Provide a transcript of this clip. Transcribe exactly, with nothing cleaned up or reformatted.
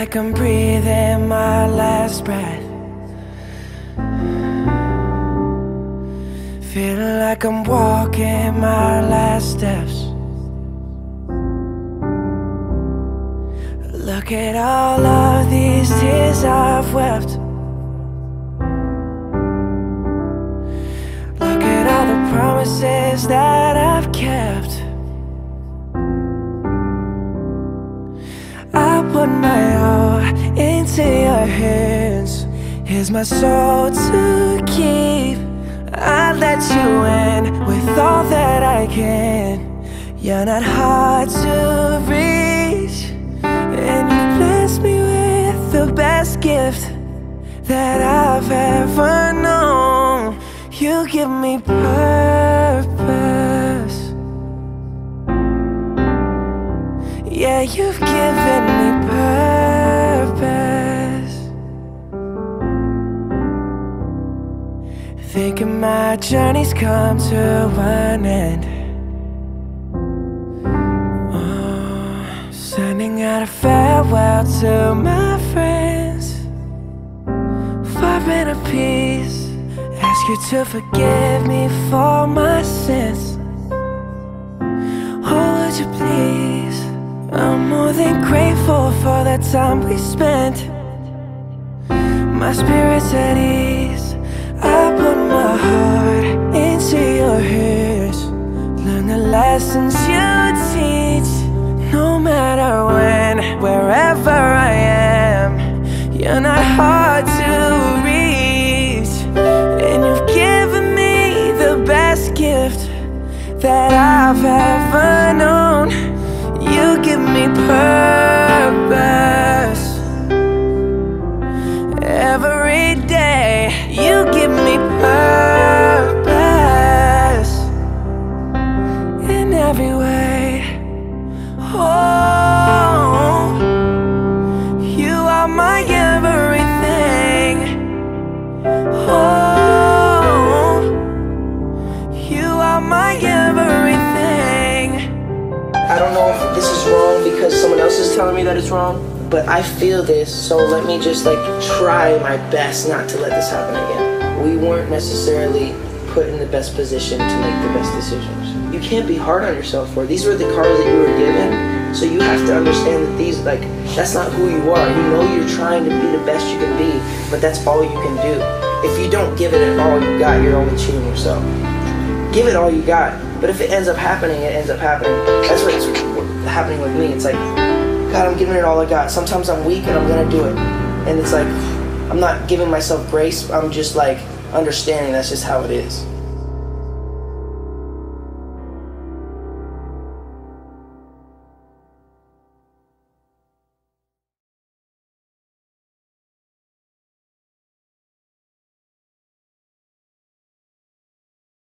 like I'm breathing my last breath. Feeling like I'm walking my last steps. Look at all of these tears I've wept. Look at all the promises that I've kept. I put my all into your hands. Here's my soul to keep. I let you in with all that I can. You're not hard to reach, and you blessed me with the best gift that I've ever known. You give me purpose. Yeah, you've given me purpose. Thinking my journey's come to an end. Oh, sending out a farewell to my friends. Far in a peace. Ask you to forgive me for my sins. Oh, would you please? I'm more than grateful for the time we spent. My spirit's at ease. I put my heart into your ears. Learn the lessons you teach. No matter when, wherever I am, you're not hard to reach. And you've given me the best gift that I've ever known. You give me purpose. Every day you give me purpose. In every way. Oh, you are my everything. Oh, you are my everything. I don't know if this is wrong because someone else is telling me that it's wrong, but I feel this, so let me just like try my best not to let this happen again. We weren't necessarily put in the best position to make the best decisions. You can't be hard on yourself for it. These were the cards that you were given, so you have to understand that these, like, that's not who you are. You know you're trying to be the best you can be, but that's all you can do. If you don't give it all you got, you're only cheating yourself. Give it all you got, but if it ends up happening, it ends up happening. That's what's happening with me. It's like, God, I'm giving it all I got. Sometimes I'm weak and I'm gonna do it. And it's like, I'm not giving myself grace, I'm just like understanding that's just how it is.